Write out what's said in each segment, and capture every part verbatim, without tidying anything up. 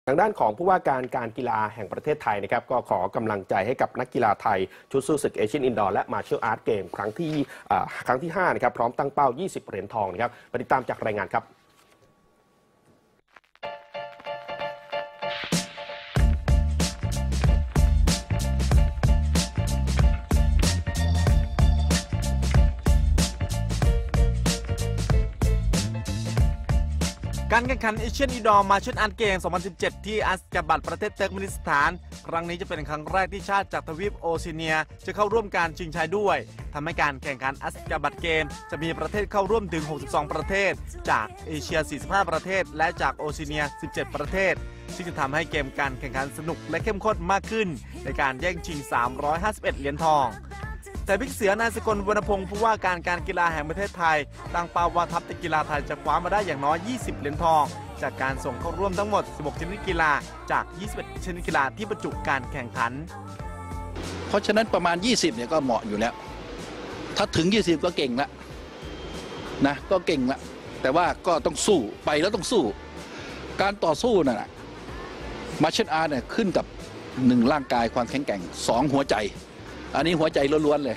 ทางด้านของผู้ว่าการการกีฬาแห่งประเทศไทยนะครับก็ขอกำลังใจให้กับนักกีฬาไทยชุดสู้ศึกเอเชียนอินดอร์และมาร์เชียลอาร์ตเกมครั้งที่ครั้งที่ห้านะครับพร้อมตั้งเป้ายี่สิบเหรียญทองนะครับไปติดตามจากรายงานครับการแข่งขันเอเชียนอินดอร์มาร์เชียลอาร์ตเกมสองพันสิบเจ็ดที่อัสกาบัดประเทศเติร์กเมนิสถานครั้งนี้จะเป็นครั้งแรกที่ชาติจากทวีปโอเชียเนียจะเข้าร่วมการชิงชัยด้วยทำให้การแข่งขันอัสกาบัดเกมจะมีประเทศเข้าร่วมถึงหกสิบสองประเทศจากเอเชียสี่สิบห้าประเทศและจากโอเชียเนียสิบเจ็ดประเทศซึ่งจะทำให้เกมการแข่งขันสนุกและเข้มข้นมากขึ้นในการแย่งชิงสามร้อยห้าสิบเอ็ดเหรียญทองแต่บิ๊กเสือนายสกลวรรณพงศ์ผู้ว่าการการกีฬาแห่งประเทศไทยตั้งเป้าว่าทัพนักกีฬาไทยจะคว้ามาได้อย่างน้อยยี่สิบเหรียญทองจากการส่งเข้าร่วมทั้งหมดสิบหกชนิดกีฬาจากยี่สิบเอ็ดชนิดกีฬาที่บรรจุการแข่งขันเพราะฉะนั้นประมาณยี่สิบเนี่ยก็เหมาะอยู่แล้วถ้าถึงยี่สิบก็เก่งละนะก็เก่งละแต่ว่าก็ต้องสู้ไปแล้วต้องสู้การต่อสู้น่ะมาร์เชียลอาร์ตเนี่ยขึ้นกับหนึ่งร่างกายความแข็งแกร่งสองหัวใจอันนี้หัวใจล้วนๆเลย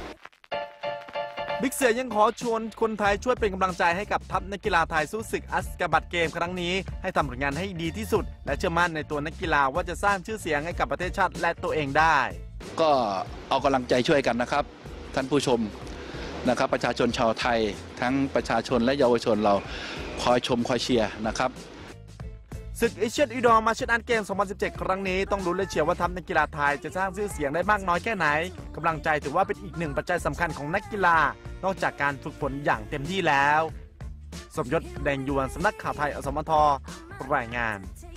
บิ๊กเสือยังขอชวนคนไทยช่วยเป็นกำลังใจให้กับทัพนักกีฬาไทยสู้ศึกอัสกาบัดเกมครั้งนี้ให้ทำผลงานให้ดีที่สุดและเชื่อมั่นในตัวนักกีฬาว่าจะสร้างชื่อเสียงให้กับประเทศชาติและตัวเองได้ก็เอากำลังใจช่วยกันนะครับท่านผู้ชมนะครับประชาชนชาวไทยทั้งประชาชนและเยาวชนเราคอยชมคอยเชียร์นะครับศึกเอเชียนอินดอร์มาร์เชียลอาร์ตเกมสองพันสิบเจ็ดครั้งนี้ต้องลุ้นและเชียร์ว่าทัพนักกีฬาไทยจะสร้างชื่อเสียงได้มากน้อยแค่ไหนกำลังใจถือว่าเป็นอีกหนึ่งปัจจัยสำคัญของนักกีฬานอกจากการฝึกฝนอย่างเต็มที่แล้วสมยศแดงยวนสำนักข่าวไทยอสมทรายงาน